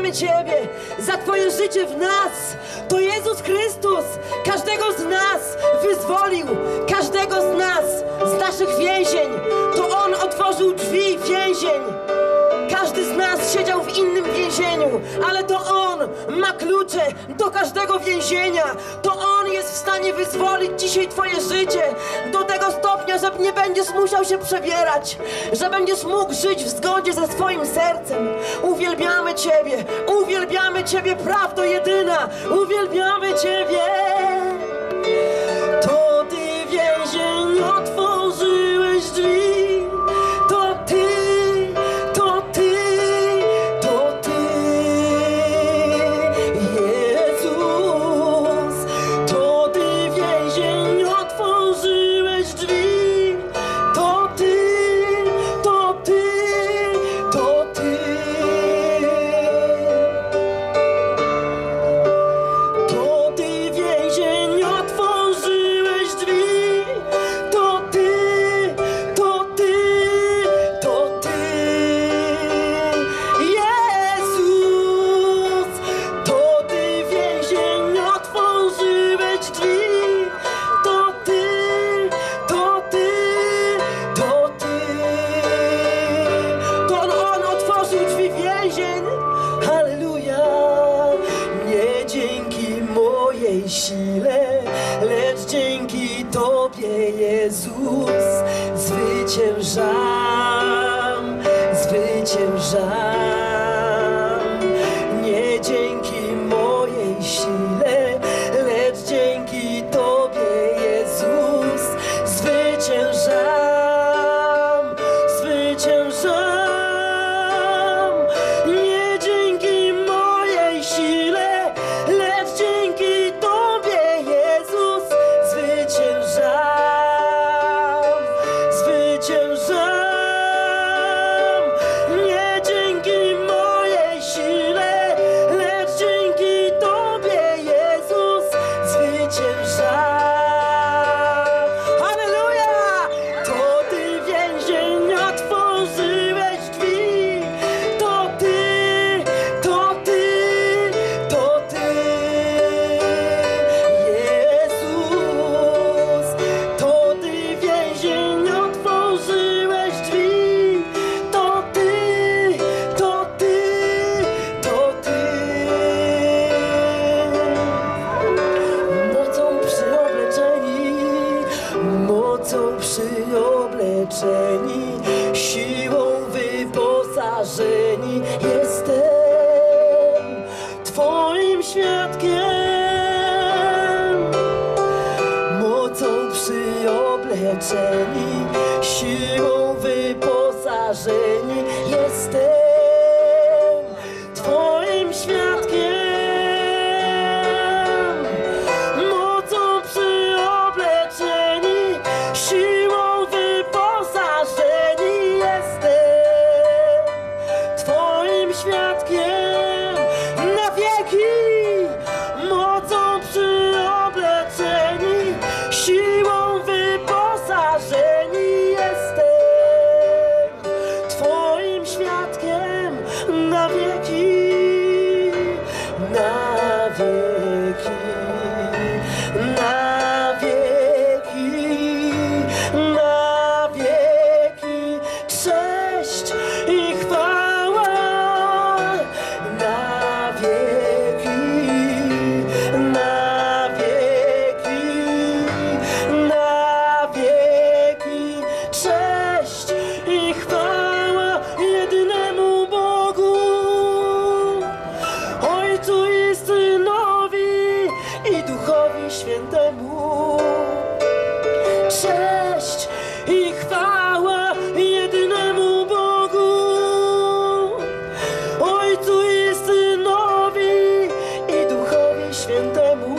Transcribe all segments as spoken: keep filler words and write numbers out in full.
uwielbiamy Ciebie za Twoje życie w nas. To Jezus Chrystus każdego z nas wyzwolił, każdego z nas z naszych więzień. To On otworzył drzwi więzień. Każdy z nas siedział w innym więzieniu, ale to On ma klucze do każdego więzienia. To On jest w stanie wyzwolić dzisiaj Twoje życie do tego stopnia, że nie będziesz musiał się przebierać, że będziesz mógł żyć w zgodzie ze swoim sercem. Uwielbiamy Ciebie, uwielbiamy Ciebie, prawdo jedyna, uwielbiamy Ciebie. To Ty więzień otworzyłeś drzwi, to Ty. Sile, lecz dzięki Tobie, Jezus, zwyciężam, zwyciężam. Nie dzięki mojej sile, lecz dzięki Tobie, Jezus, zwyciężam, zwyciężam. Nie dzięki mojej sile, lecz dzięki Tobie, Jezus, zwyciężam, zwyciężam. Nie dzięki mojej sile, lecz dzięki Tobie, Jezus, zwyciężam. Halleluja! To Ty więzień otworzyłeś drzwi, to Ty, to Ty, to Ty. Jezus, to Ty więzień otworzyłeś drzwi, to Ty, to Ty, to Ty. Mocą przyobleczeni, mocą przyobleczeni, siłą wyposażeni, jestem Twoim świadkiem. Mocą przyobleczeni, siłą wyposażeni, jestem Twoim świadkiem. Mocą przyobleczeni, siłą wyposażeni, jestem Twoim świadkiem na wieki. Mocą przyobleczeni, siłą wyposażeni, jestem Twoim świadkiem na wieki, na wieki, na wieki, na wieki. Cześć i chwała na wieki, na wieki, na wieki. Cześć i chwała jedynemu Bogu, Ojcu i Synowi i Duchowi Świętemu. Cześć i chwała jedynemu Bogu, Ojcu i Synowi i Duchowi Świętemu.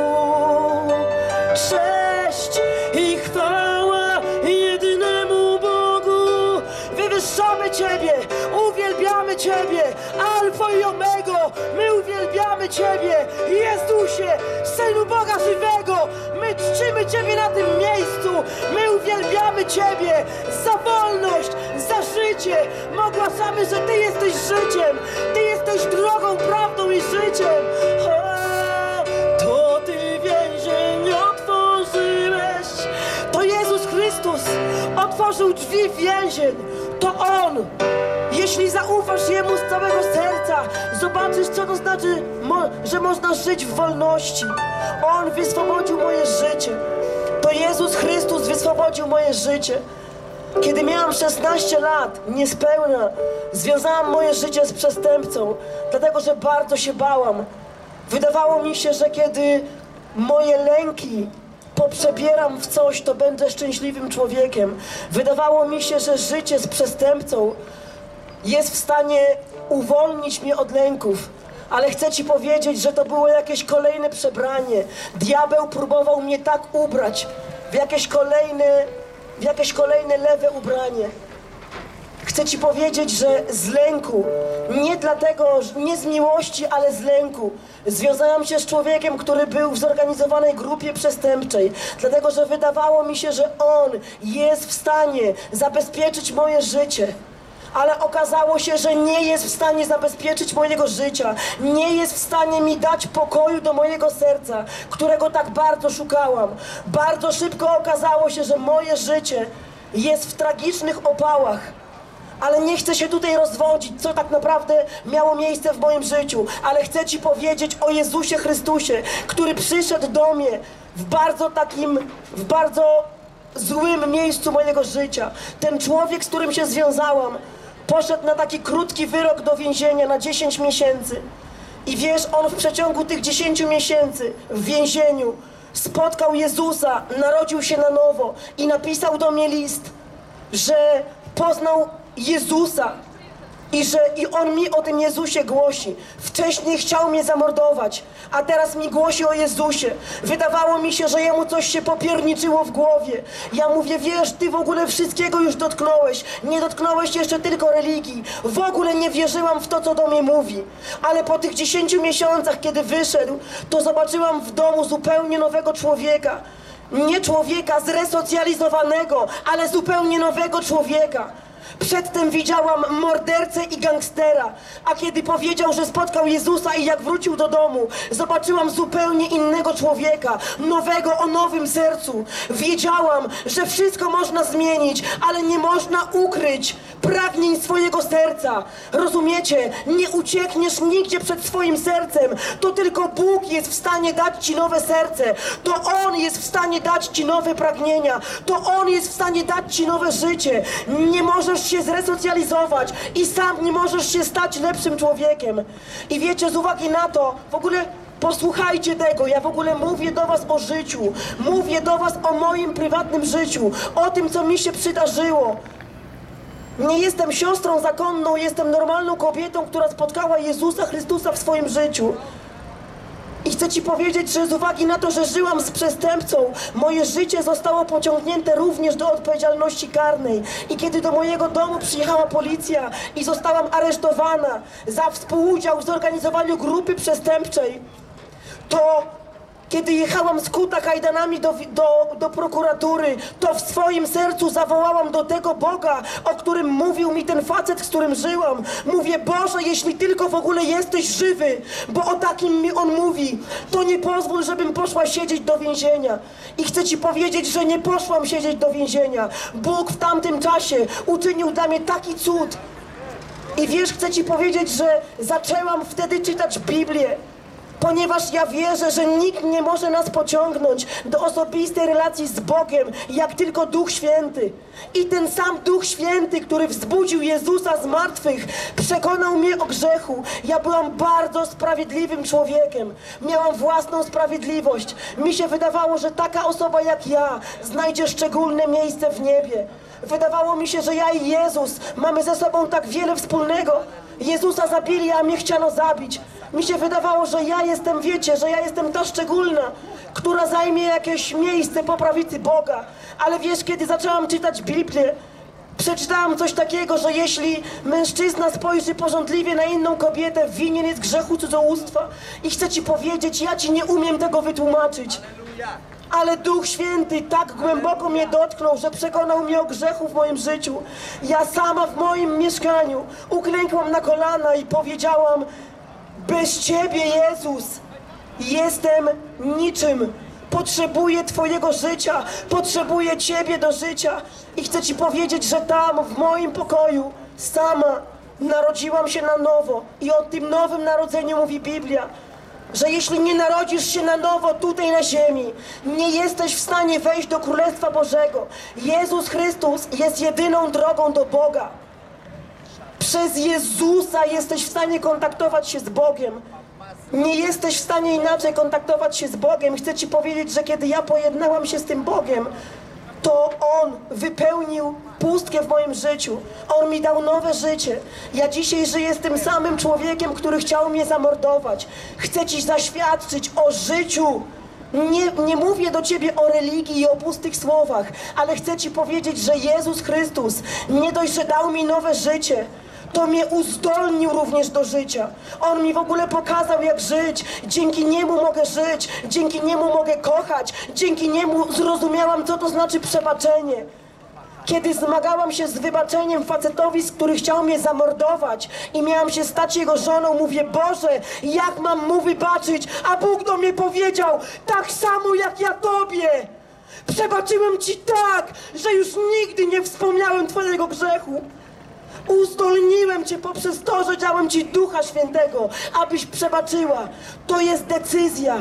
Cześć i chwała jedynemu Bogu. Wywyższamy Ciebie, uwielbiamy Ciebie, Alfa i Omego. My uwielbiamy Ciebie, Jezusie, Synu Boga żywego. My czcimy Ciebie na tym miejscu. My uwielbiamy Ciebie za wolność, za życie. My ogłaszamy, że Ty jesteś życiem, Ty jesteś drogą, życiem. O, to Ty więzień otworzyłeś. To Jezus Chrystus otworzył drzwi więzień. To On. Jeśli zaufasz Jemu z całego serca, zobaczysz, co to znaczy, mo- że można żyć w wolności. On wyswobodził moje życie. To Jezus Chrystus wyswobodził moje życie. Kiedy miałam szesnaście lat, niespełna, związałam moje życie z przestępcą, dlatego że bardzo się bałam. Wydawało mi się, że kiedy moje lęki poprzebieram w coś, to będę szczęśliwym człowiekiem. Wydawało mi się, że życie z przestępcą jest w stanie uwolnić mnie od lęków. Ale chcę Ci powiedzieć, że to było jakieś kolejne przebranie. Diabeł próbował mnie tak ubrać w jakieś kolejne, w jakieś kolejne lewe ubranie. Chcę Ci powiedzieć, że z lęku, nie dlatego, nie z miłości, ale z lęku, związałam się z człowiekiem, który był w zorganizowanej grupie przestępczej, dlatego że wydawało mi się, że on jest w stanie zabezpieczyć moje życie. Ale okazało się, że nie jest w stanie zabezpieczyć mojego życia. Nie jest w stanie mi dać pokoju do mojego serca, którego tak bardzo szukałam. Bardzo szybko okazało się, że moje życie jest w tragicznych opałach. Ale nie chcę się tutaj rozwodzić, co tak naprawdę miało miejsce w moim życiu. Ale chcę Ci powiedzieć o Jezusie Chrystusie, który przyszedł do mnie w bardzo takim, w bardzo złym miejscu mojego życia. Ten człowiek, z którym się związałam, poszedł na taki krótki wyrok do więzienia na dziesięć miesięcy. I wiesz, on w przeciągu tych dziesięciu miesięcy w więzieniu spotkał Jezusa, narodził się na nowo i napisał do mnie list, że poznał Jezusa i że i on mi o tym Jezusie głosi. Wcześniej chciał mnie zamordować, a teraz mi głosi o Jezusie. Wydawało mi się, że jemu coś się popierniczyło w głowie. Ja mówię, wiesz, ty w ogóle wszystkiego już dotknąłeś. Nie dotknąłeś jeszcze tylko religii. W ogóle nie wierzyłam w to, co do mnie mówi. Ale po tych dziesięciu miesiącach, kiedy wyszedł, to zobaczyłam w domu zupełnie nowego człowieka. Nie człowieka zresocjalizowanego, ale zupełnie nowego człowieka. Przedtem widziałam mordercę i gangstera, a kiedy powiedział, że spotkał Jezusa i jak wrócił do domu, zobaczyłam zupełnie innego człowieka, nowego o nowym sercu. Wiedziałam, że wszystko można zmienić, ale nie można ukryć pragnień swojego serca. Rozumiecie? Nie uciekniesz nigdzie przed swoim sercem. To tylko Bóg jest w stanie dać Ci nowe serce. To On jest w stanie dać Ci nowe pragnienia. To On jest w stanie dać Ci nowe życie. Nie możesz się zresocjalizować i sam nie możesz się stać lepszym człowiekiem. I wiecie, z uwagi na to, w ogóle posłuchajcie tego, ja w ogóle mówię do was o życiu, mówię do was o moim prywatnym życiu, o tym, co mi się przydarzyło. Nie jestem siostrą zakonną, jestem normalną kobietą, która spotkała Jezusa Chrystusa w swoim życiu. I chcę Ci powiedzieć, że z uwagi na to, że żyłam z przestępcą, moje życie zostało pociągnięte również do odpowiedzialności karnej. I kiedy do mojego domu przyjechała policja i zostałam aresztowana za współudział w zorganizowaniu grupy przestępczej, to kiedy jechałam skuta kajdanami do, do, do prokuratury, to w swoim sercu zawołałam do tego Boga, o którym mówił mi ten facet, z którym żyłam. Mówię, Boże, jeśli tylko w ogóle jesteś żywy, bo o takim mi On mówi, to nie pozwól, żebym poszła siedzieć do więzienia. I chcę Ci powiedzieć, że nie poszłam siedzieć do więzienia. Bóg w tamtym czasie uczynił dla mnie taki cud. I wiesz, chcę Ci powiedzieć, że zaczęłam wtedy czytać Biblię. Ponieważ ja wierzę, że nikt nie może nas pociągnąć do osobistej relacji z Bogiem, jak tylko Duch Święty. I ten sam Duch Święty, który wzbudził Jezusa z martwych, przekonał mnie o grzechu. Ja byłam bardzo sprawiedliwym człowiekiem. Miałam własną sprawiedliwość. Mi się wydawało, że taka osoba jak ja znajdzie szczególne miejsce w niebie. Wydawało mi się, że ja i Jezus mamy ze sobą tak wiele wspólnego. Jezusa zabili, a mnie chciano zabić. Mi się wydawało, że ja jestem, wiecie, że ja jestem ta szczególna, która zajmie jakieś miejsce po prawicy Boga. Ale wiesz, kiedy zaczęłam czytać Biblię, przeczytałam coś takiego, że jeśli mężczyzna spojrzy pożądliwie na inną kobietę, winien jest grzechu cudzołóstwa. I chcę Ci powiedzieć, ja Ci nie umiem tego wytłumaczyć. Ale Duch Święty tak głęboko mnie dotknął, że przekonał mnie o grzechu w moim życiu. Ja sama w moim mieszkaniu uklękłam na kolana i powiedziałam: Bez Ciebie, Jezus, jestem niczym. Potrzebuję Twojego życia, potrzebuję Ciebie do życia. I chcę Ci powiedzieć, że tam, w moim pokoju, sama narodziłam się na nowo. I o tym nowym narodzeniu mówi Biblia, że jeśli nie narodzisz się na nowo tutaj na ziemi, nie jesteś w stanie wejść do Królestwa Bożego. Jezus Chrystus jest jedyną drogą do Boga. Przez Jezusa jesteś w stanie kontaktować się z Bogiem. Nie jesteś w stanie inaczej kontaktować się z Bogiem. Chcę Ci powiedzieć, że kiedy ja pojednałam się z tym Bogiem, to On wypełnił pustkę w moim życiu. On mi dał nowe życie. Ja dzisiaj żyję z tym samym człowiekiem, który chciał mnie zamordować. Chcę Ci zaświadczyć o życiu. Nie, nie mówię do Ciebie o religii i o pustych słowach, ale chcę Ci powiedzieć, że Jezus Chrystus nie dość, że dał mi nowe życie, to mnie uzdolnił również do życia. On mi w ogóle pokazał, jak żyć. Dzięki Niemu mogę żyć. Dzięki Niemu mogę kochać. Dzięki Niemu zrozumiałam, co to znaczy przebaczenie. Kiedy zmagałam się z wybaczeniem facetowi, z który chciał mnie zamordować i miałam się stać jego żoną, mówię, Boże, jak mam mu wybaczyć? A Bóg do mnie powiedział, tak samo jak ja Tobie. Przebaczyłem Ci tak, że już nigdy nie wspomniałem Twojego grzechu. Uzdolniłem Cię poprzez to, że dałem Ci Ducha Świętego, abyś przebaczyła. To jest decyzja.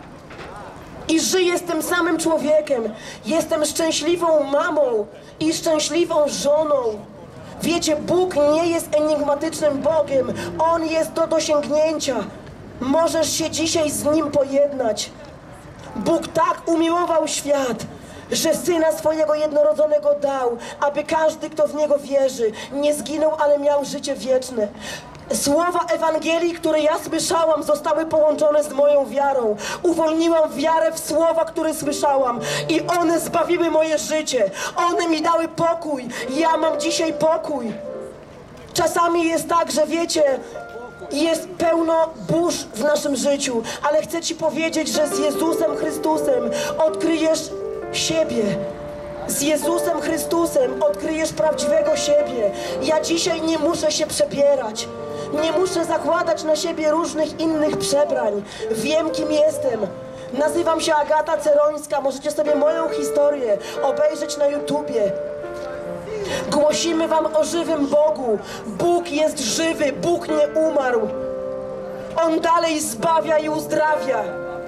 I żyję z tym samym człowiekiem. Jestem szczęśliwą mamą i szczęśliwą żoną. Wiecie, Bóg nie jest enigmatycznym Bogiem. On jest do dosięgnięcia. Możesz się dzisiaj z Nim pojednać. Bóg tak umiłował świat, że Syna swojego jednorodzonego dał, aby każdy, kto w Niego wierzy, nie zginął, ale miał życie wieczne. Słowa Ewangelii, które ja słyszałam, zostały połączone z moją wiarą. Uwolniłam wiarę w słowa, które słyszałam i one zbawiły moje życie. One mi dały pokój. Ja mam dzisiaj pokój. Czasami jest tak, że wiecie, jest pełno burz w naszym życiu, ale chcę Ci powiedzieć, że z Jezusem Chrystusem odkryjesz siebie. Z Jezusem Chrystusem odkryjesz prawdziwego siebie. Ja dzisiaj nie muszę się przebierać. Nie muszę zakładać na siebie różnych innych przebrań. Wiem, kim jestem. Nazywam się Agata Cerońska. Możecie sobie moją historię obejrzeć na YouTubie. Głosimy Wam o żywym Bogu. Bóg jest żywy. Bóg nie umarł. On dalej zbawia i uzdrawia.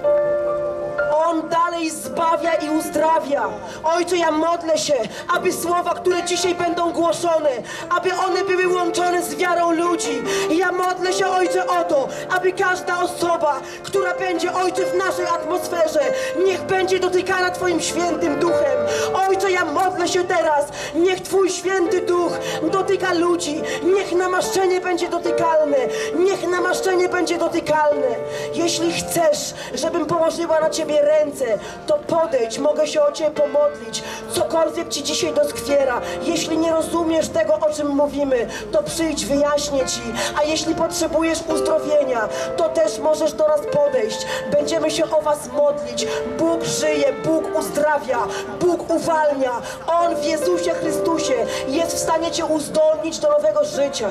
On dalej zbawia i uzdrawia. Ojcze, ja modlę się, aby słowa, które dzisiaj będą głoszone, aby one były łączone z wiarą ludzi. I ja modlę się, Ojcze, o to, aby każda osoba, która będzie, Ojcze, w naszej atmosferze, niech będzie dotykana Twoim świętym duchem. Ojcze, ja modlę się teraz, niech Twój święty duch dotyka ludzi. Niech namaszczenie będzie dotykalne. Niech namaszczenie będzie dotykalne. Jeśli chcesz, żebym położyła na Ciebie ręce, to podejdź, mogę się o Ciebie pomodlić. Cokolwiek Ci dzisiaj doskwiera. Jeśli nie rozumiesz tego, o czym mówimy, to przyjdź, wyjaśnię Ci. A jeśli potrzebujesz uzdrowienia, to też możesz do nas podejść. Będziemy się o Was modlić. Bóg żyje, Bóg uzdrawia, Bóg uwalnia. On w Jezusie Chrystusie jest w stanie Cię uzdolnić do nowego życia.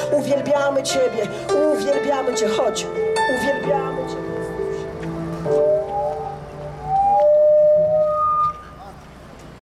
Uwielbiamy Ciebie, uwielbiamy Cię, chodź, uwielbiamy Cię.